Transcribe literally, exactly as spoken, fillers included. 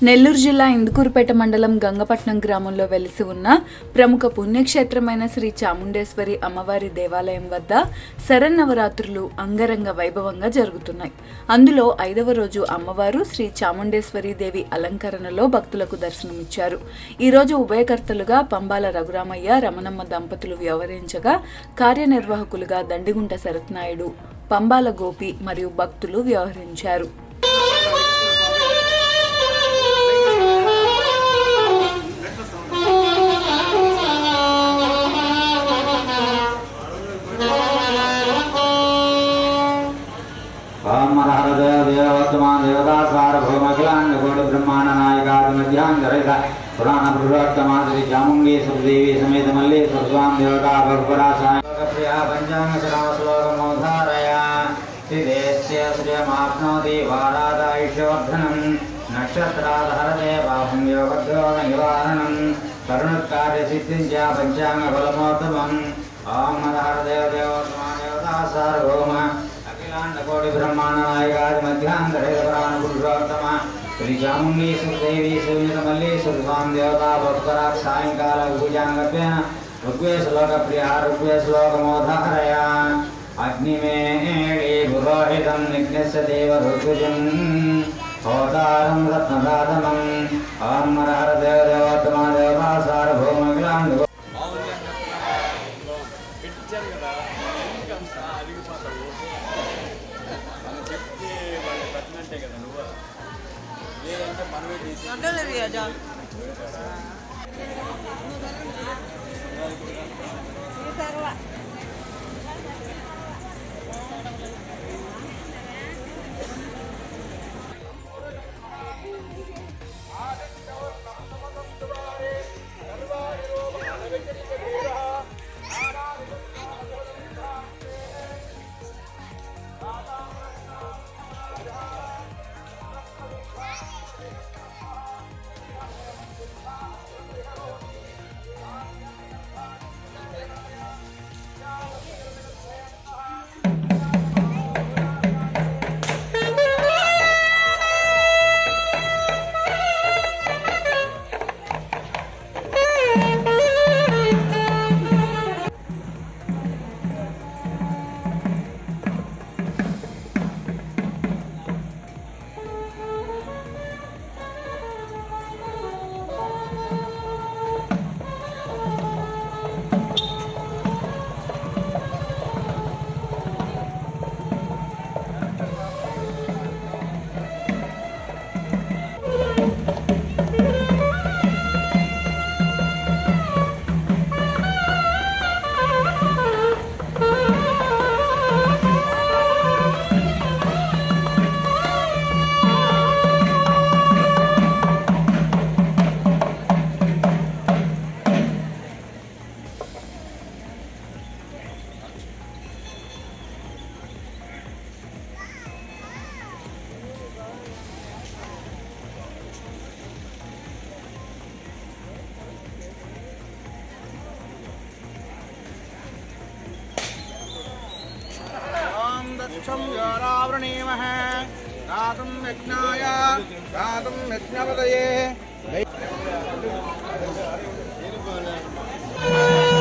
నెల్లూరు జిల్లా ఇందుకూరుపేట మండలం గంగపట్నం గ్రామంలో వెలిసి ఉన్న ప్రముఖ పుణ్యక్షేత్రమైన శ్రీ చాముండేశ్వరి అమ్మవారి దేవాలయం వద్ద శరన నవరాత్రులు అంగరంగ వైభవంగా జరుగుతున్నాయి. అందులో ఐదవ రోజు అమ్మవారు శ్రీ చాముండేశ్వరి దేవి అలంకరణలో భక్తులకు దర్శనమిచ్చారు. ఈ రోజు ఉభయకర్తలుగా పంబాల రఘురామయ్య, రమణమ దంపతులు వ్యవహరించగా కార్యనిర్వాహకులుగా దండిగుంట శరత్నాయుడు, పంబాల గోపి మరియు భక్తులు వ్యవహరించారు. पुराण पुरुषोत्तमा श्री चामुंडेश्वरी देवी समेत मल्लेश्वर स्वामी देवता भगवरासाय प्रिया पंचांग श्राव श्लोक मोधारया श्रीदेश्य श्रियमाप्नोति वारादायुष्यवर्धनं नक्षत्राधरते पापं योगद्योग निवारणं करुणोत्कार्य सिद्धिं च पंचांग फलमोत्तमम् ओम मदहर देव देवोत्तमा देवता सार्वभौम अखिलांड कोटि ब्रह्मांड नायकादि मध्यांतरे पुराण पुरुषोत्तमा श्री चामुंडेश्वरी देवी समेत मल्लेश्वर स्वामी देवता भक्तरा सायंकाल पूजांगत्वेन ऋग्वेद श्लोक प्रिया ऋग्वेद श्लोक मोधारया अग्निमेळे पुरोहितं निग्नस्य देव ऋतुजं होतारं रत्नदातमं ओम हर देव देवोत्तमा देवता सार्वभौम अखिलांड वृणीमः गातुं यज्ञाय गातुं यज्ञपतये